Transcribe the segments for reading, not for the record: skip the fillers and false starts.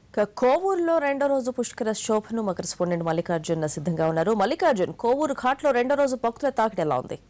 కోవూరులో రెండో రోజు పుష్కర శోభను మా కరెస్పాండెంట్ మల్లికార్జున్ సిద్ధంగా ఉన్నారు. మల్లికార్జున్, కోవూరు ఘాట్లో రెండో రోజు భక్తుల తాకిడి ఎలా ఉంది?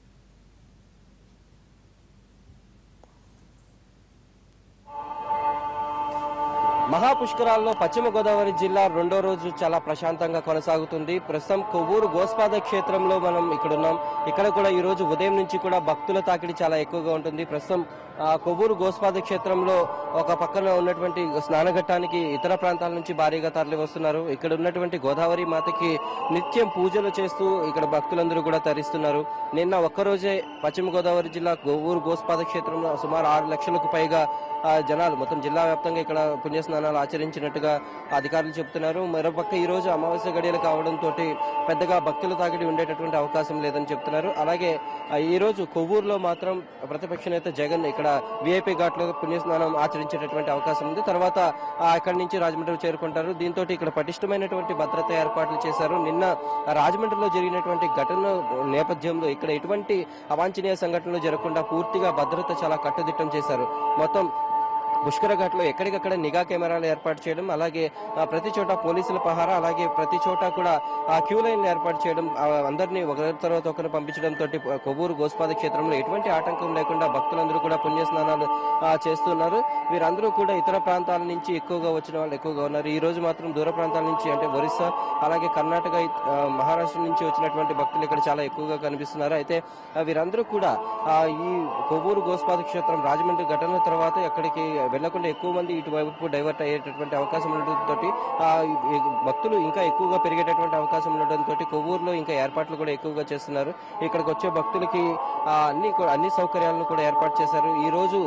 మహాపుష్కరాల్లో పశ్చిమ గోదావరి జిల్లా రెండో రోజు చాలా ప్రశాంతంగా కొనసాగుతుంది. ప్రస్తుతం కొవ్వూరు గోస్పాద క్షేత్రంలో మనం ఇక్కడ ఉన్నాం. ఇక్కడ కూడా ఈ రోజు ఉదయం నుంచి కూడా భక్తుల తాకిడి చాలా ఎక్కువగా ఉంటుంది. ప్రస్తుతం కొవ్వూరు గోస్పాద క్షేత్రంలో ఒక పక్కన ఉన్నటువంటి స్నానఘట్టానికి ఇతర ప్రాంతాల నుంచి భారీగా తరలి వస్తున్నారు. ఇక్కడ ఉన్నటువంటి గోదావరి మాతకి నిత్యం పూజలు చేస్తూ ఇక్కడ భక్తులందరూ కూడా తరిస్తున్నారు. నిన్న ఒక్కరోజే పశ్చిమ గోదావరి జిల్లా కొవ్వూరు గోస్పాద క్షేత్రంలో సుమారు 6 లక్షలకు పైగా జనాలు మొత్తం జిల్లా వ్యాప్తంగా ఇక్కడ పుణ్యస్నానాలు ఆచరించినట్టుగా అధికారులు చెబుతున్నారు. మరోపక్క ఈ రోజు అమావాస్య గడియలు కావడంతో పెద్దగా భక్తుల తాకిడి ఉండేటటువంటి అవకాశం లేదని చెప్తున్నారు. అలాగే ఈ రోజు కొవ్వూరులో మాత్రం ప్రతిపక్ష నేత జగన్ ఇక్కడ విఐపి ఘాట్లో పుణ్యస్నానం ఆచరించేటటువంటి అవకాశం ఉంది. తర్వాత అక్కడి నుంచి రాజమండ్రి చేరుకుంటారు. దీంతో ఇక్కడ పటిష్టమైనటువంటి భద్రత ఏర్పాట్లు చేశారు. నిన్న రాజమండ్రిలో జరిగినటువంటి ఘటన నేపథ్యంలో ఇక్కడ ఎటువంటి అవాంఛనీయ సంఘటనలు జరగకుండా పూర్తిగా భద్రత చాలా కట్టుదిట్టం చేశారు. మొత్తం పుష్కర ఘాట్లో ఎక్కడికక్కడ నిఘా కెమెరాలు ఏర్పాటు చేయడం, అలాగే ప్రతి చోట పోలీసుల పహారా, అలాగే ప్రతి చోట కూడా క్యూ లైన్లు ఏర్పాటు చేయడం, అందరినీ ఒకరి తర్వాత ఒకరు పంపించడంతో కొవ్వూరు గోస్పాద క్షేత్రంలో ఎటువంటి ఆటంకం లేకుండా భక్తులందరూ కూడా పుణ్యస్నానాలు చేస్తున్నారు. వీరందరూ కూడా ఇతర ప్రాంతాల నుంచి ఎక్కువగా వచ్చిన వాళ్ళు ఎక్కువగా ఉన్నారు. ఈ రోజు మాత్రం దూర ప్రాంతాల నుంచి అంటే ఒరిస్సా, అలాగే కర్ణాటక, మహారాష్ట్ర నుంచి వచ్చినటువంటి భక్తులు ఇక్కడ చాలా ఎక్కువగా కనిపిస్తున్నారు. అయితే వీరందరూ కూడా ఈ కొవ్వూరు గోస్పాద క్షేత్రం రాజమండ్రి ఘటన తర్వాత ఎక్కడికి వెళ్లకుండా ఎక్కువ మంది ఇటువైపు డైవర్ట్ అయ్యేటటువంటి అవకాశం ఉండడంతో భక్తులు ఇంకా ఎక్కువగా పెరిగేటటువంటి అవకాశం ఉండడంతో కొవ్వూరులో ఇంకా ఏర్పాట్లు కూడా ఎక్కువగా చేస్తున్నారు. ఇక్కడికి వచ్చే భక్తులకి అన్ని సౌకర్యాలను కూడా ఏర్పాటు చేశారు. ఈ రోజు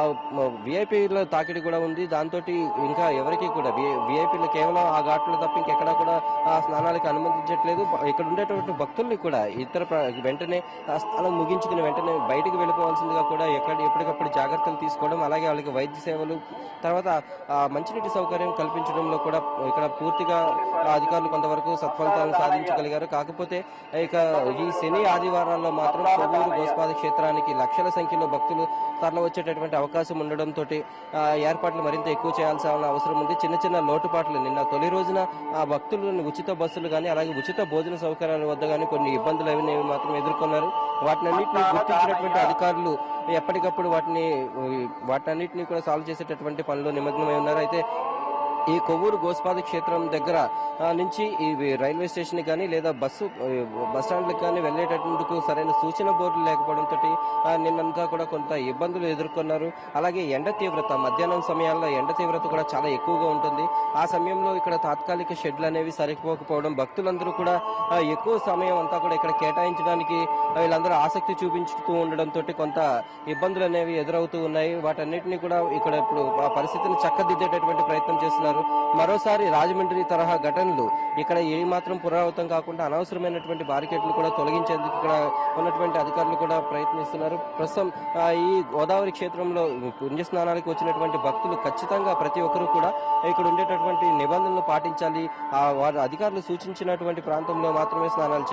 విఐపీల తాకిడి కూడా ఉంది. దాంతో ఇంకా ఎవరికి కూడా విఐపీలు కేవలం ఆ ఘాట్లో తప్ప ఇంకెక్కడా కూడా స్నానాలకు అనుమతించట్లేదు. ఇక్కడ ఉండేటువంటి భక్తుల్ని కూడా వెంటనే స్నానం ముగించుకుని వెంటనే బయటకు వెళ్ళిపోవాల్సిందిగా కూడా ఎప్పటికప్పుడు జాగ్రత్తలు తీసుకోవడం, అలాగే వాళ్ళకి వైద్య సేవలు, తర్వాత మంచినీటి సౌకర్యం కల్పించడంలో కూడా ఇక్కడ పూర్తిగా అధికారులు కొంతవరకు సత్ఫలితాలను సాధించగలిగారు. కాకపోతే ఇక ఈ శని ఆదివారాల్లో మాత్రం కొవ్వూరు గోస్పాద క్షేత్రానికి లక్షల సంఖ్యలో భక్తులు తరలి వచ్చేటటువంటి అవకాశం ఉండడంతో ఏర్పాట్లు మరింత ఎక్కువ చేయాల్సిన అవసరం ఉంది. చిన్న చిన్న లోటుపాట్లు నిన్న తొలి రోజున భక్తులను ఉచిత బస్సులు కానీ, అలాగే ఉచిత భోజన సౌకర్యాల వద్ద కానీ కొన్ని ఇబ్బందులు అవి మాత్రం ఎదుర్కొన్నారు. వాటినన్నింటినీ గుర్తించినటువంటి అధికారులు ఎప్పటికప్పుడు వాటన్నిటిని కూడా సాల్వ్ చేసేటటువంటి పనులు నిమగ్నమై ఉన్నారు. అయితే ఈ కొవ్వూరు గోస్పాద క్షేత్రం దగ్గర నుంచి ఈ రైల్వే స్టేషన్ కానీ లేదా బస్ స్టాండ్లకు కానీ వెళ్లేటందుకు సరైన సూచన బోర్డులు లేకపోవడంతో నిన్నంతా కూడా కొంత ఇబ్బందులు ఎదుర్కొన్నారు. అలాగే ఎండ తీవ్రత మధ్యాహ్నం సమయాల్లో ఎండ తీవ్రత కూడా చాలా ఎక్కువగా ఉంటుంది. ఆ సమయంలో ఇక్కడ తాత్కాలిక షెడ్లు అనేవి సరిపోకపోవడం, భక్తులందరూ కూడా ఎక్కువ సమయం అంతా కూడా ఇక్కడ కేటాయించడానికి వీళ్ళందరూ ఆసక్తి చూపించుతూ ఉండడంతో కొంత ఇబ్బందులు అనేవి ఎదురవుతూ ఉన్నాయి. వాటన్నిటిని కూడా ఇక్కడ ఇప్పుడు ఆ పరిస్థితిని చక్కదిద్దేటటువంటి ప్రయత్నం చేస్తున్నారు. మరోసారి రాజమండ్రి తరహా ఘటనలు ఇక్కడ ఏమాత్రం పునరావృతం కాకుండా అనవసరమైనటువంటి బారికేడ్లు కూడా తొలగించేందుకు ఇక్కడ ఉన్నటువంటి అధికారులు కూడా ప్రయత్నిస్తున్నారు. ప్రస్తుతం ఈ గోదావరి క్షేత్రంలో పుణ్యస్నానాలకు వచ్చినటువంటి భక్తులు ఖచ్చితంగా ప్రతి ఒక్కరూ కూడా ఇక్కడ ఉండేటటువంటి నిబంధనలు పాటించాలి. వారు అధికారులు సూచించినటువంటి ప్రాంతంలో మాత్రమే స్నానాలు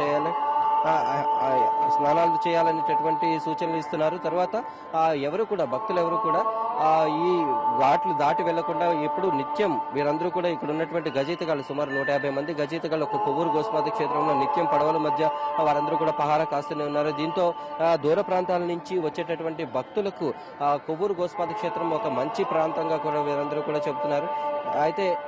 చేయాలనేటటువంటి సూచనలు ఇస్తున్నారు. తర్వాత భక్తులు ఎవరు కూడా ఈ ఘాట్లు దాటి వెళ్లకుండా ఎప్పుడు నిత్యం వీరందరూ కూడా ఇక్కడ ఉన్నటువంటి గజయితగాళ్ళు సుమారు 150 మంది గజయితగాళ్ళు ఒక కొవ్వూరు గోస్పాద క్షేత్రంలో నిత్యం పడవల మధ్య వారందరూ కూడా పహారా కాస్తూనే ఉన్నారు. దీంతో దూర ప్రాంతాల నుంచి వచ్చేటటువంటి భక్తులకు కొవ్వూరు గోస్పాద క్షేత్రం ఒక మంచి ప్రాంతంగా కూడా వీరందరూ కూడా చెబుతున్నారు. అయితే